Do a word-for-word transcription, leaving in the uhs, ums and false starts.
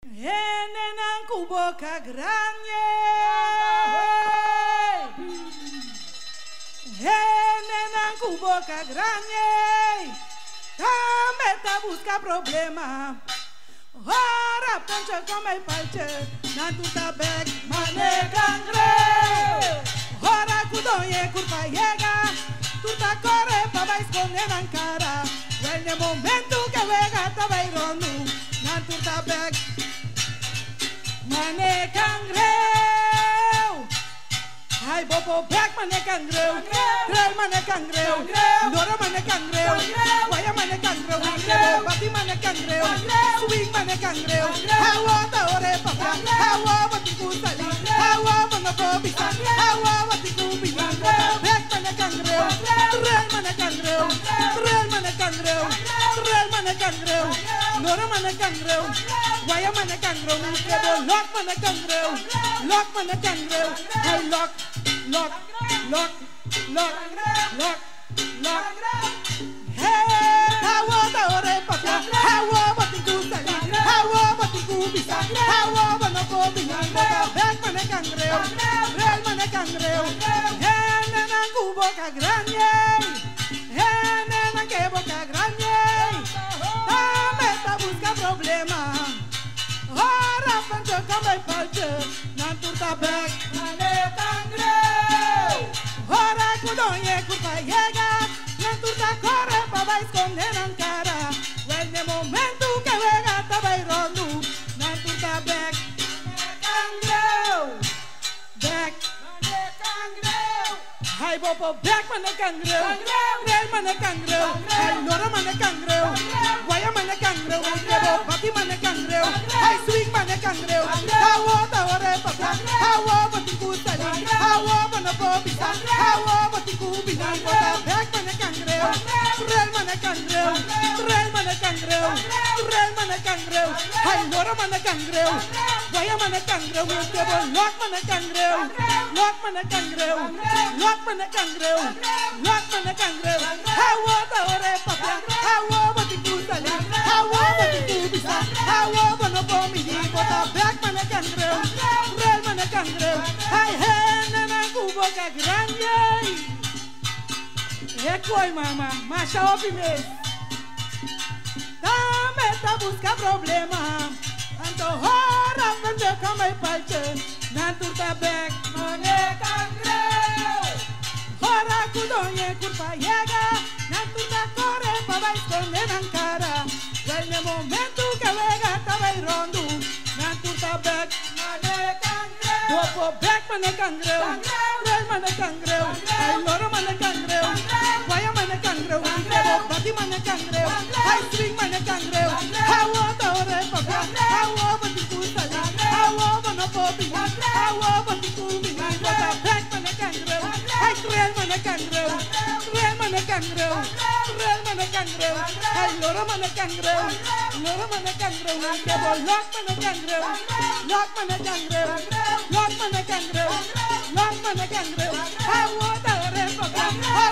Enen kuboka granye. Enen kuboka granye. Também busca problema. Ora, pancha como é palche. Nantu tabek mane cangre. Ora, kudonye kurpa yega. Tu ta corre pa vai esconder na cara. Vem o momento que vega tá vai rondo. Nantu tabek mane cangre. Ai bobo back mane cangre. Trail mane cangre. Dora mane cangre. Guaya mane cangre. Bati mane cangre. Swing mane cangre. Hawa ta ore papa. Hawa bati kusali. Hawa bana probisa. Hawa bati kubina. Back mane cangre. Trail mane cangre. Trail mane cangre. Trail mane cangre. Dora mane cangre. Guaya mane cangre. Lock mane cangre. Lock mane cangre. Hey lock. Lock, lock, lock, lock, lock. Hey, hawa ta ore papa, hawa bati kusali, hawa bati kubisa, hawa bana kobina, back mane cangreo, real mane cangreo. Hey, nena kuboka grande, hey, nena que boca grande. Dame ta busca problema, ora pancho como el palche, nanturta back mane cangreo. Ora kudonye kurpa yega. Nantu ta corre pa vai esconder na cara. Well de momento que vega ta vai rondo. Nantu ta back cangreu. Back mane cangreu. Hai bobo back mane cangreu. Real mane cangreu. Hai lora mane cangreu. Guaya mane cangreu. Bobo bati mane cangreu. Hai swing mane cangreu. Hawa ta ore papa. Hawa bati kusali. Hawa bana pobisa. Hawa bati kubina. Back mane cangreu. Real mane cangreu. Real mane cangreu. Real mane cangreu. Hai lora mane cangreu. Guaya mane cangreu. Bobo lock mane cangreu. Lock mane cangreu. Lock mane cangreu. Lock mane cangreu. Hawa ta ore papa. Hawa bati kusali. Hawa bati kubisa. Hawa bana pobisa. Back mane cangreu. Real mane cangreu. Hai hey nana kuboka grande. Recoi, mama, macha o primeiro. Dame ta busca problema. Anto hora pende como é palche. Nantu ta back mane cangreu. Hora kudonye kurpa yega. Nantu ta corre pa vai esconder na cara. Vem momento que vega ta vai rondo. Nantu ta back mane cangreu. Bobo back mane cangreu. Real mane cangreu. Ai loro mane cangreu. Guaya mane cangreu. Bobo bati mane cangreu. Ai swing mane cangreu. Hawa ta ore papa. Hawa bati kusali. Hawa bana pobina. Hawa bati kubina. Back mane cangreu. Ai real mane cangreu. Real mane cangreu. Real mane cangreu. Ai loro mane cangreu. Loro mane cangreu. Bobo lock mane cangreu. Lock mane cangreu. Lock mane cangreu. Lock mane cangreu. Hawa ta ore papa.